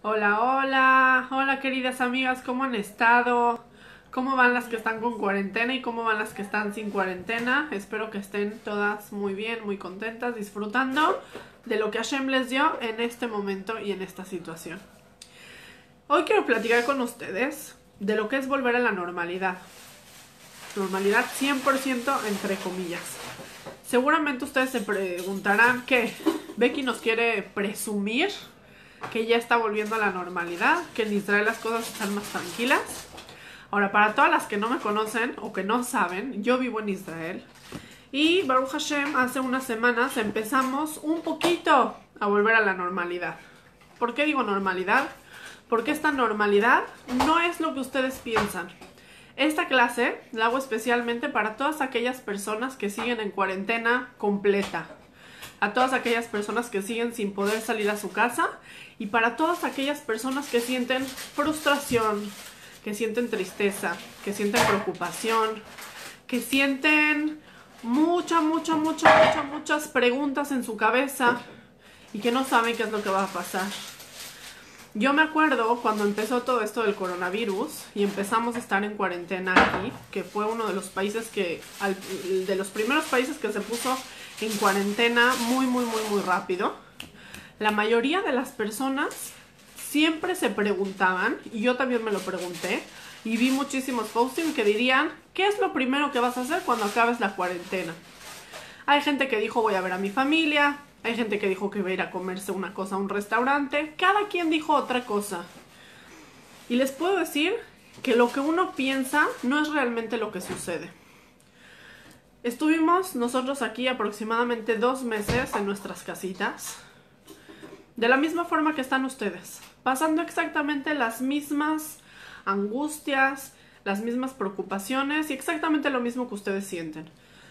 Hola, hola, hola queridas amigas, ¿cómo han estado? ¿Cómo van las que están con cuarentena y cómo van las que están sin cuarentena? Espero que estén todas muy bien, muy contentas, disfrutando de lo que Hashem les dio en este momento y en esta situación. Hoy quiero platicar con ustedes de lo que es volver a la normalidad. Normalidad 100% entre comillas. Seguramente ustedes se preguntarán que Becky nos quiere presumir que ya está volviendo a la normalidad, que en Israel las cosas están más tranquilas. Ahora, para todas las que no me conocen o que no saben, yo vivo en Israel. Y Baruch Hashem, hace unas semanas empezamos un poquito a volver a la normalidad. ¿Por qué digo normalidad? Porque esta normalidad no es lo que ustedes piensan. Esta clase la hago especialmente para todas aquellas personas que siguen en cuarentena completa. A todas aquellas personas que siguen sin poder salir a su casa y para todas aquellas personas que sienten frustración, que sienten tristeza, que sienten preocupación, que sienten muchas preguntas en su cabeza y que no saben qué es lo que va a pasar. Yo me acuerdo cuando empezó todo esto del coronavirus y empezamos a estar en cuarentena aquí, que fue uno de los países de los primeros países que se puso en cuarentena muy rápido. La mayoría de las personas siempre se preguntaban, y yo también me lo pregunté, y vi muchísimos postings que dirían, ¿qué es lo primero que vas a hacer cuando acabes la cuarentena? Hay gente que dijo, voy a ver a mi familia. Hay gente que dijo que iba a ir a comerse una cosa a un restaurante. Cada quien dijo otra cosa. Y les puedo decir que lo que uno piensa no es realmente lo que sucede. Estuvimos nosotros aquí aproximadamente 2 meses en nuestras casitas. De la misma forma que están ustedes. Pasando exactamente las mismas angustias, las mismas preocupaciones y exactamente lo mismo que ustedes sienten.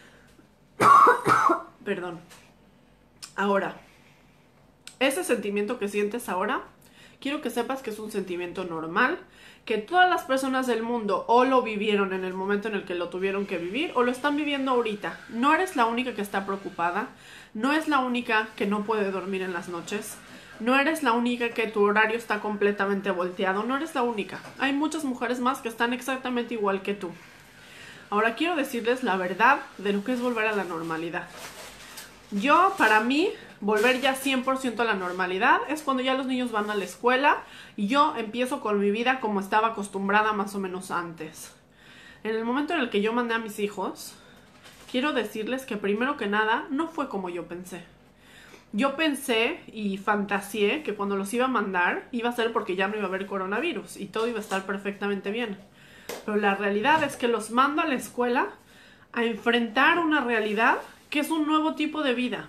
Perdón. Ahora, ese sentimiento que sientes ahora, quiero que sepas que es un sentimiento normal, que todas las personas del mundo o lo vivieron en el momento en el que lo tuvieron que vivir o lo están viviendo ahorita. No eres la única que está preocupada, no es la única que no puede dormir en las noches, no eres la única que tu horario está completamente volteado, no eres la única. Hay muchas mujeres más que están exactamente igual que tú. Ahora quiero decirles la verdad de lo que es volver a la normalidad. Para mí, volver ya 100% a la normalidad es cuando ya los niños van a la escuela y yo empiezo con mi vida como estaba acostumbrada más o menos antes. En el momento en el que yo mandé a mis hijos, quiero decirles que primero que nada no fue como yo pensé. Yo pensé y fantaseé que cuando los iba a mandar iba a ser porque ya no iba a haber coronavirus y todo iba a estar perfectamente bien. Pero la realidad es que los mando a la escuela a enfrentar una realidad que es un nuevo tipo de vida.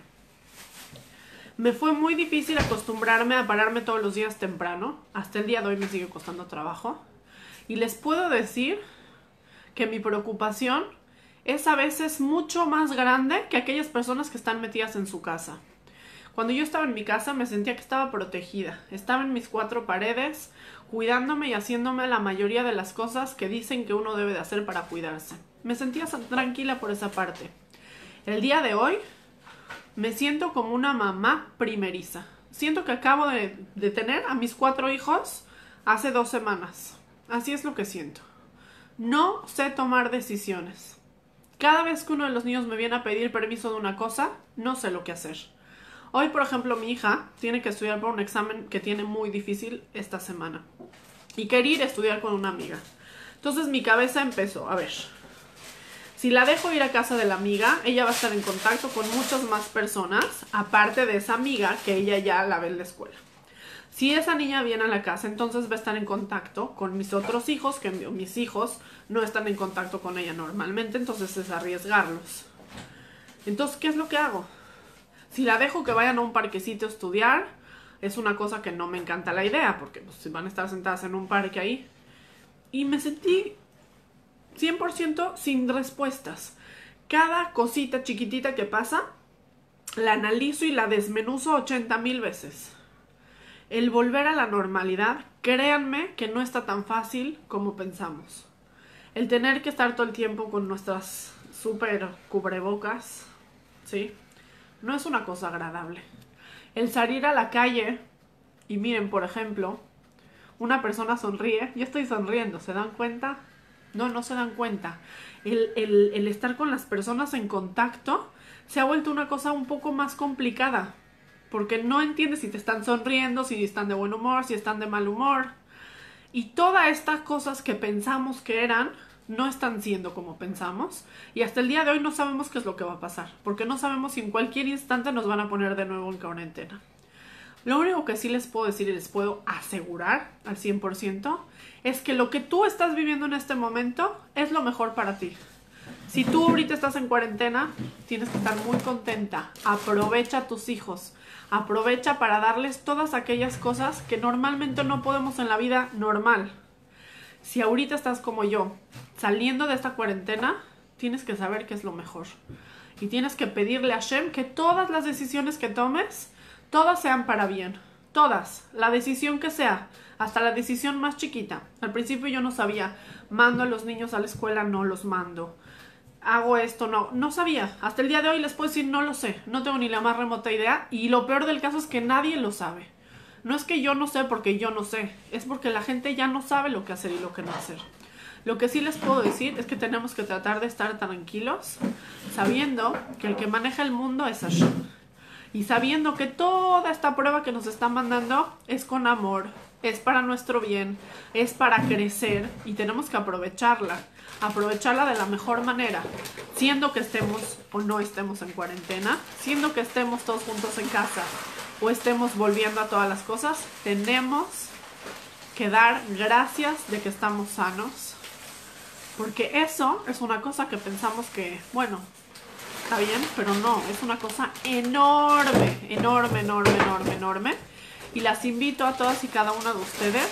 Me fue muy difícil acostumbrarme a pararme todos los días temprano. Hasta el día de hoy me sigue costando trabajo. Y les puedo decir que mi preocupación es a veces mucho más grande que aquellas personas que están metidas en su casa. Cuando yo estaba en mi casa me sentía que estaba protegida. Estaba en mis 4 paredes, cuidándome y haciéndome la mayoría de las cosas que dicen que uno debe de hacer para cuidarse. Me sentía tranquila por esa parte. El día de hoy me siento como una mamá primeriza. Siento que acabo de tener a mis 4 hijos hace 2 semanas. Así es lo que siento. No sé tomar decisiones. Cada vez que uno de los niños me viene a pedir permiso de una cosa, no sé lo que hacer. Hoy, por ejemplo, mi hija tiene que estudiar para un examen que tiene muy difícil esta semana. Y quería ir a estudiar con una amiga. Entonces mi cabeza empezó, a ver, si la dejo ir a casa de la amiga, ella va a estar en contacto con muchas más personas, aparte de esa amiga que ella ya la ve en la escuela. Si esa niña viene a la casa, entonces va a estar en contacto con mis otros hijos, que mis hijos no están en contacto con ella normalmente, entonces es arriesgarlos. Entonces, ¿qué es lo que hago? Si la dejo que vayan a un parquecito a estudiar, es una cosa que no me encanta la idea, porque pues, van a estar sentadas en un parque ahí. Y me sentí 100% sin respuestas. Cada cosita chiquitita que pasa, la analizo y la desmenuzo 80,000 veces. El volver a la normalidad, créanme que no está tan fácil como pensamos. El tener que estar todo el tiempo con nuestras súper cubrebocas, ¿sí? No es una cosa agradable. El salir a la calle, y miren, por ejemplo, una persona sonríe, yo estoy sonriendo, ¿se dan cuenta? No, no se dan cuenta. El estar con las personas en contacto se ha vuelto una cosa un poco más complicada, porque no entiendes si te están sonriendo, si están de buen humor, si están de mal humor. Y todas estas cosas que pensamos que eran, no están siendo como pensamos. Y hasta el día de hoy no sabemos qué es lo que va a pasar, porque no sabemos si en cualquier instante nos van a poner de nuevo en cuarentena. Lo único que sí les puedo decir y les puedo asegurar al 100% es que lo que tú estás viviendo en este momento es lo mejor para ti. Si tú ahorita estás en cuarentena, tienes que estar muy contenta. Aprovecha a tus hijos. Aprovecha para darles todas aquellas cosas que normalmente no podemos en la vida normal. Si ahorita estás como yo, saliendo de esta cuarentena, tienes que saber qué es lo mejor. Y tienes que pedirle a Hashem que todas las decisiones que tomes, todas sean para bien. Todas. La decisión que sea. Hasta la decisión más chiquita. Al principio yo no sabía. ¿Mando a los niños a la escuela? No los mando. ¿Hago esto? No. No sabía. Hasta el día de hoy les puedo decir no lo sé. No tengo ni la más remota idea. Y lo peor del caso es que nadie lo sabe. No es que yo no sé porque yo no sé. Es porque la gente ya no sabe lo que hacer y lo que no hacer. Lo que sí les puedo decir es que tenemos que tratar de estar tranquilos, sabiendo que el que maneja el mundo es Hashem. Y sabiendo que toda esta prueba que nos están mandando es con amor, es para nuestro bien, es para crecer y tenemos que aprovecharla de la mejor manera, siendo que estemos o no estemos en cuarentena, siendo que estemos todos juntos en casa o estemos volviendo a todas las cosas, tenemos que dar gracias de que estamos sanos, porque eso es una cosa que pensamos que, bueno, está bien, pero no, es una cosa enorme, enorme, enorme, enorme, enorme. Y las invito a todas y cada una de ustedes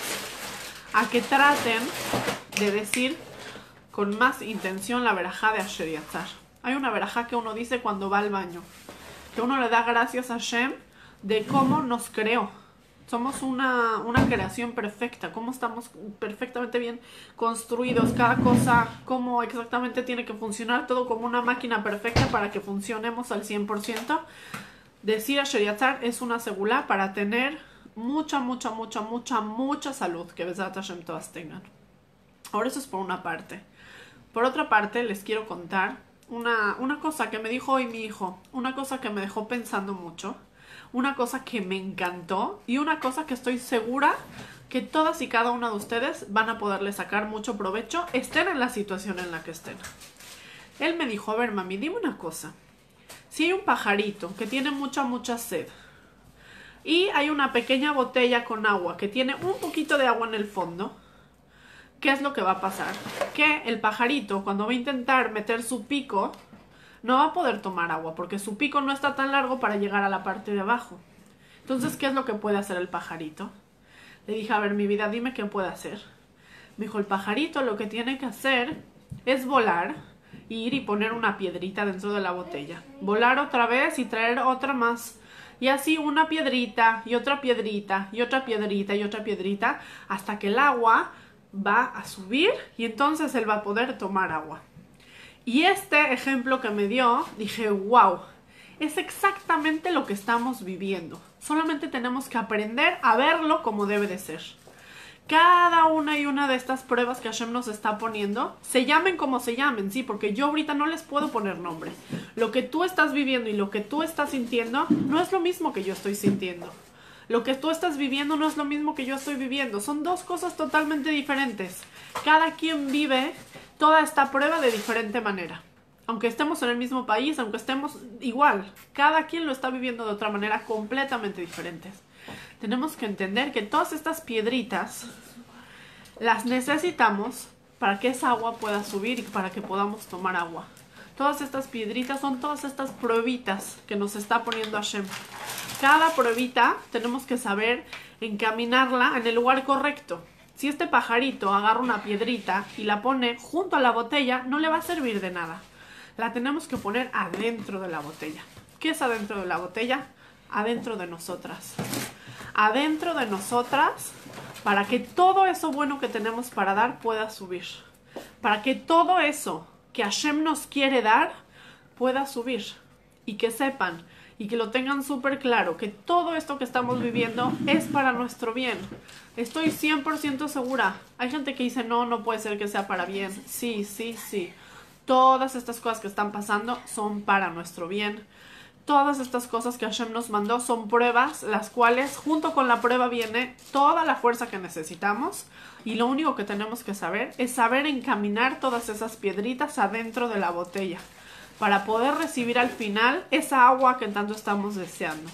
a que traten de decir con más intención la verajá de Asher Yatzar. Hay una verajá que uno dice cuando va al baño, que uno le da gracias a Hashem de cómo nos creó. Somos una creación perfecta, cómo estamos perfectamente bien construidos, cada cosa, cómo exactamente tiene que funcionar, todo como una máquina perfecta para que funcionemos al 100%. Decir Asher Yatzar es una segulá para tener mucha salud, que Bezrat Hashem todas tengan. Ahora eso es por una parte. Por otra parte, les quiero contar una cosa que me dijo hoy mi hijo, una cosa que me dejó pensando mucho, una cosa que me encantó y una cosa que estoy segura que todas y cada una de ustedes van a poderle sacar mucho provecho, estén en la situación en la que estén. Él me dijo, a ver mami, dime una cosa. Si hay un pajarito que tiene mucha sed y hay una pequeña botella con agua que tiene un poquito de agua en el fondo, ¿qué es lo que va a pasar? Que el pajarito, cuando va a intentar meter su pico, no va a poder tomar agua porque su pico no está tan largo para llegar a la parte de abajo. Entonces, ¿qué es lo que puede hacer el pajarito? Le dije, a ver, mi vida, dime qué puede hacer. Me dijo, el pajarito lo que tiene que hacer es volar, ir y poner una piedrita dentro de la botella. Volar otra vez y traer otra más. Y así una piedrita y otra piedrita y otra piedrita y otra piedrita hasta que el agua va a subir y entonces él va a poder tomar agua. Y este ejemplo que me dio, dije, wow, es exactamente lo que estamos viviendo. Solamente tenemos que aprender a verlo como debe de ser. Cada una y una de estas pruebas que Hashem nos está poniendo, se llamen como se llamen, sí, porque yo ahorita no les puedo poner nombre. Lo que tú estás viviendo y lo que tú estás sintiendo no es lo mismo que yo estoy sintiendo. Lo que tú estás viviendo no es lo mismo que yo estoy viviendo. Son dos cosas totalmente diferentes. Cada quien vive toda esta prueba de diferente manera. Aunque estemos en el mismo país, aunque estemos igual, cada quien lo está viviendo de otra manera completamente diferente. Tenemos que entender que todas estas piedritas las necesitamos para que esa agua pueda subir y para que podamos tomar agua. Todas estas piedritas son todas estas pruebitas que nos está poniendo Hashem. Cada pruebita tenemos que saber encaminarla en el lugar correcto. Si este pajarito agarra una piedrita y la pone junto a la botella, no le va a servir de nada. La tenemos que poner adentro de la botella. ¿Qué es adentro de la botella? Adentro de nosotras. Adentro de nosotras, para que todo eso bueno que tenemos para dar pueda subir. Para que todo eso que Hashem nos quiere dar pueda subir. Y que sepan y que lo tengan súper claro, que todo esto que estamos viviendo es para nuestro bien. Estoy 100% segura. Hay gente que dice, no, no puede ser que sea para bien. Sí, sí, sí. Todas estas cosas que están pasando son para nuestro bien. Todas estas cosas que Hashem nos mandó son pruebas, las cuales junto con la prueba viene toda la fuerza que necesitamos, y lo único que tenemos que saber es saber encaminar todas esas piedritas adentro de la botella para poder recibir al final esa agua que tanto estamos deseando.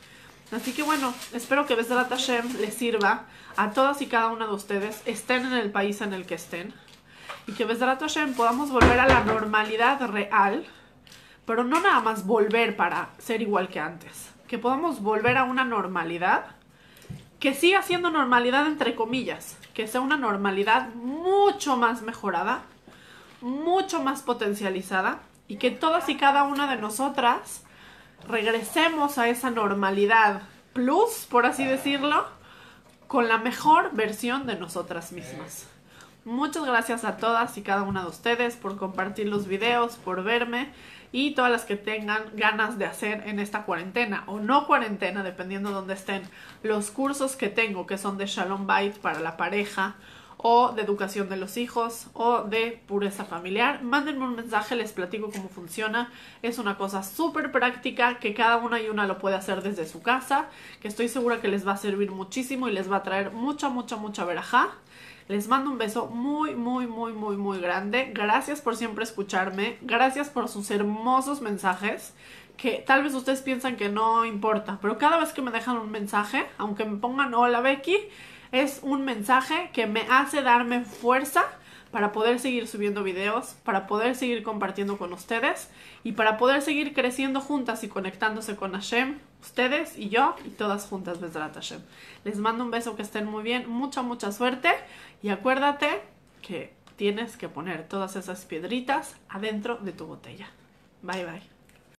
Así que bueno, espero que Bezrat Hashem les sirva a todas y cada una de ustedes, estén en el país en el que estén, y que Bezrat Hashem podamos volver a la normalidad real, pero no nada más volver para ser igual que antes, que podamos volver a una normalidad que siga siendo normalidad entre comillas, que sea una normalidad mucho más mejorada, mucho más potencializada, y que todas y cada una de nosotras regresemos a esa normalidad plus, por así decirlo, con la mejor versión de nosotras mismas. Muchas gracias a todas y cada una de ustedes por compartir los videos, por verme, y todas las que tengan ganas de hacer en esta cuarentena o no cuarentena, dependiendo de dónde estén, los cursos que tengo, que son de Shalom Bait para la pareja, o de educación de los hijos, o de pureza familiar, mándenme un mensaje, les platico cómo funciona. Es una cosa súper práctica que cada una y una lo puede hacer desde su casa, que estoy segura que les va a servir muchísimo y les va a traer mucha verajá. Les mando un beso muy grande. Gracias por siempre escucharme. Gracias por sus hermosos mensajes, que tal vez ustedes piensan que no importa, pero cada vez que me dejan un mensaje, aunque me pongan hola Becky, es un mensaje que me hace darme fuerza para poder seguir subiendo videos, para poder seguir compartiendo con ustedes y para poder seguir creciendo juntas y conectándose con Hashem, ustedes y yo, y todas juntas, Bezrat Hashem. Les mando un beso, que estén muy bien, mucha suerte, y acuérdate que tienes que poner todas esas piedritas adentro de tu botella. Bye.